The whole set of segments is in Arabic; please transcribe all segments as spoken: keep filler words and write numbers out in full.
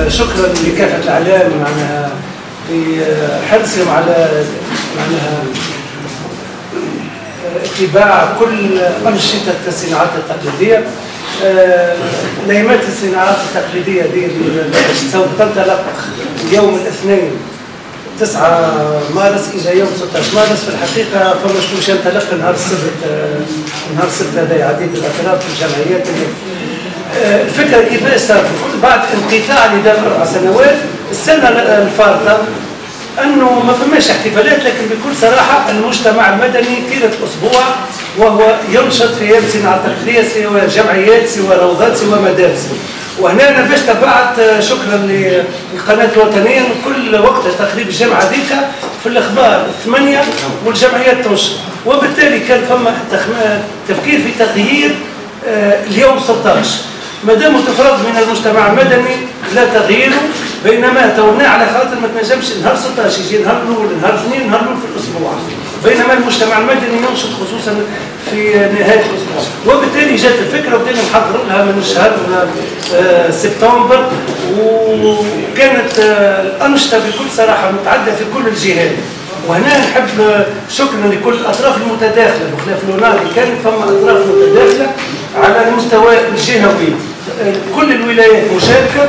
شكرا لكافة الإعلام معناها بحرصهم على معناها اتباع كل أنشطة الصناعات التقليدية. نيمات الصناعات التقليدية دي سوف تنطلق يوم الاثنين تسعة مارس إلى يوم ستة عشر مارس. في الحقيقة فما شكونش انطلق نهار السبت، نهار السبت هذا عديد الأطراف في الجمعيات. الفكرة كيفاش صارت بعد انقطاع لدى أربع سنوات. السنة الفارطة أنه ما فماش احتفالات، لكن بكل صراحة المجتمع المدني طيلة أسبوع وهو ينشط في أيام الصناعة التقليدية، سواء جمعيات سواء روضات سواء مدارس. وهنا أنا باش تبعت شكرا للقناة الوطنية كل وقت تقريب الجمعة هذيك في الأخبار الثمانية والجمعيات تنشر، وبالتالي كان فما تفكير في تغيير اليوم ستة عشر. ما دام تفرض من المجتمع المدني لا تغييره، بينما تولنا على خاطر ما تنجمش نهار ستة عشر يجي نهار الاول نهار اثنين نهار الاول في الاسبوع، بينما المجتمع المدني ينشط خصوصا في نهايه الاسبوع. وبالتالي جات الفكره وبدينا نحضروا لها من شهر سبتمبر، وكانت الانشطه بكل صراحه متعدده في كل الجهات. وهنا نحب شكرا لكل الاطراف المتداخله بخلاف لوناري، كانت فما اطراف متداخله على المستوى الجهوي، كل الولايات مشاركه،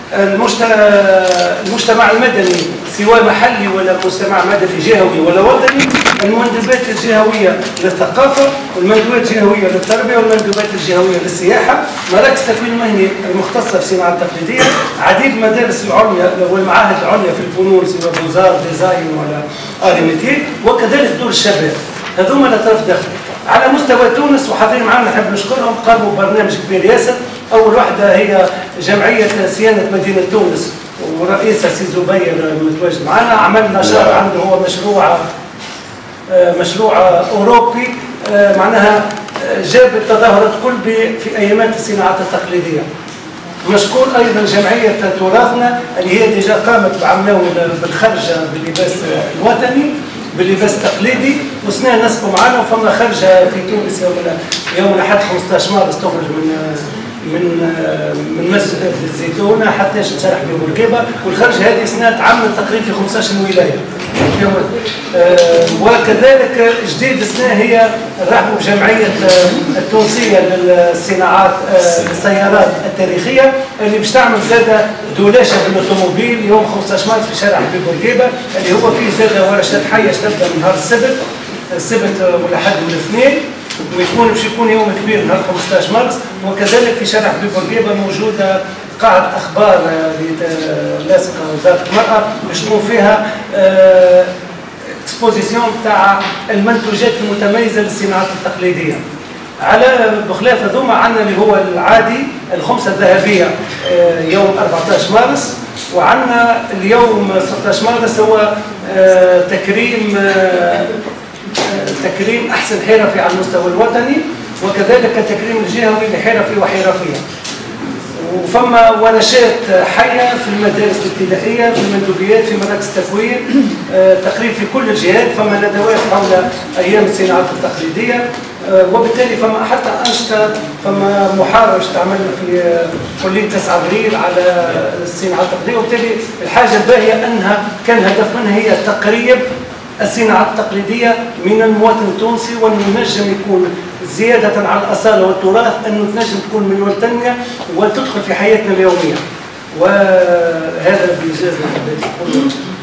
المجتمع المدني سواء محلي ولا مجتمع مدني جهوي ولا وطني، المندوبات الجهويه للثقافه والمندوبات الجهويه للتربيه والمندوبات الجهويه للسياحه، مراكز التكوين المهني المختصه في الصناعه التقليديه، عديد المدارس العليا والمعاهد العليا في الفنون سواء بوزار ديزاين ولا اريميتي، وكذلك دور الشباب. هذوما الاطراف داخل على مستوى تونس وحاضرين معنا نحب نشكرهم، قاموا ببرنامج كبير ياسر. اول واحده هي جمعيه صيانه مدينه تونس ورئيسها سي زبير متواجد معنا، عمل نشاط عنده هو مشروع مشروع اوروبي معناها جاب التظاهرات كل في ايامات الصناعات التقليديه. مشكور ايضا جمعيه تراثنا اللي هي ديجا قامت بعملوا بالخرجه باللباس الوطني باللباس التقليدي، وسنا نسقوا معنا. وفما خرجه في تونس يوم يوم الاحد خمسة عشر مارس تخرج من من من مسجد الزيتونه حتى تنشرح ببورقيبه، والخرجه هذه سنه تعمل تقريبا في خمسة عشر ولايه. وكذلك جديد السنه هي رحبوا بجمعيه التونسيه للصناعات السيارات التاريخيه اللي باش تعمل زاده دولاشه بالاوتوموبيل يوم خمسة عشر مارس في شارع بورقيبه، اللي هو فيه زاده ورشات حيه تبدا من نهار السبت السبت والاحد والاثنين، ويكون باش يكون يوم كبير نهار خمسة عشر مارس. وكذلك في شارع بورقيبه موجوده قاعة أخبار لاصقة وزارة المرأة باش تكون فيها اكسبوزيسيون تاع المنتوجات المتميزة للصناعات التقليدية. على بخلاف هذوما عندنا اللي هو العادي الخمسة الذهبية يوم أربعة عشر مارس، وعندنا اليوم ستة عشر مارس هو تكريم تكريم أحسن حرفي على المستوى الوطني، وكذلك تكريم الجهوي لحرفي وحرفية. وفما ورشات حيه في المدارس الابتدائيه في المندوبيات في مراكز التكوين تقريبا في كل الجهات، فما ندوات حول ايام الصناعات التقليديه. وبالتالي فما حتى انشطه، فما محاضره باش تعمل في كليه تسعة ابريل على الصناعات التقليديه. وبالتالي الحاجه الباهيه انها كان الهدف منها هي تقريب الصناعات التقليديه من المواطن التونسي، وانه ينجم يكون زياده على الاصاله والتراث انه تنجم تكون من والتنميه وتدخل في حياتنا اليوميه. وهذا بإيجاز ما حبيت نقول.